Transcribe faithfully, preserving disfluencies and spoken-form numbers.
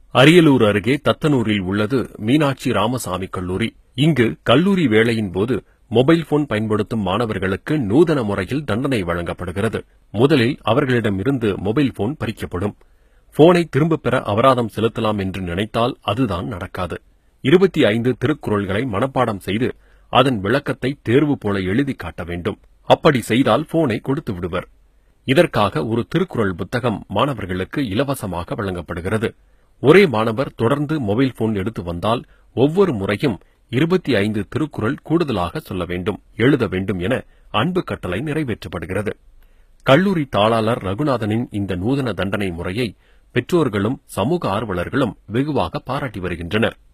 அரியலூர் அருகே தத்தனூரில் உள்ளது மீனாட்சி ராமசாமி கல்லூரி. இங்கு கல்லூரி வேளையின் போது மொபைல் போன் பயன்படுத்தும் மாணவர்களுக்கு நூதன முறையில் தண்டனை வழங்கப்படுகிறது. முதலில் அவர்களிடமிருந்து மொபைல் போன் பறிக்கப்படும். போனை திரும்பப் பெற அபராதம் செலுத்தலாம் என்று நினைத்தால் அதுதான் நடக்காது. இருபத்தி ஐந்து திருக்குறள்களை மனப்பாடம் செய்து அதன் விளக்கத்தை தேர்வு போல எழுதி காட்ட வேண்டும். அப்படி செய்தால் போனை கொடுத்து விடுவர். இதற்காக ஒரு திருக்குறள் புத்தகம் மாணவர்களுக்கு இலவசமாக வழங்கப்படுகிறது. ஒரே மாணவர் தொடர்ந்து மொபைல் போன் எடுத்து வந்தால் ஒவ்வொரு முறையும் இருபத்தி ஐந்து திருக்குறள் கூடுதலாக சொல்ல வேண்டும், எழுத வேண்டும் என அன்பு கட்டளை நிறைவேற்றப்படுகிறது. கல்லூரி தாளாளர் ரகுநாதனின் இந்த நூதன தண்டனை முறையை பெற்றோர்களும் சமூக ஆர்வலர்களும் வெகுவாக பாராட்டி வருகின்றனர்.